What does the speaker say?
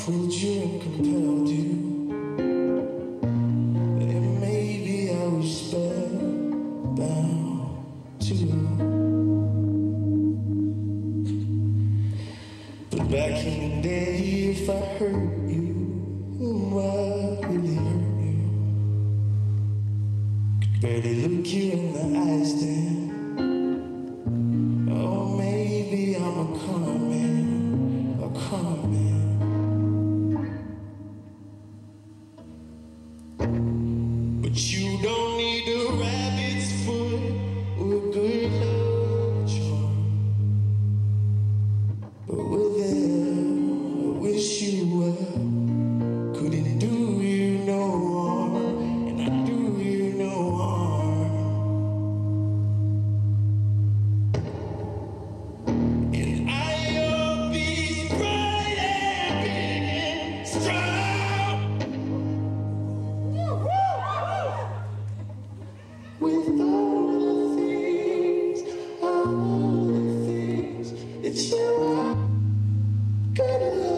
fooled you and compelled you. And maybe I was spellbound too. But back in the day, if I hurt you, I really hurt you. Could barely look you in the eyes then. Oh, maybe I'm a con man, a con man. But you don't need a rabbit's foot or a good love charm. But we're there, I wish you well. Couldn't do you no harm, and I do you no harm. And I will be bright and big and strong. With all the things that you are gonna love.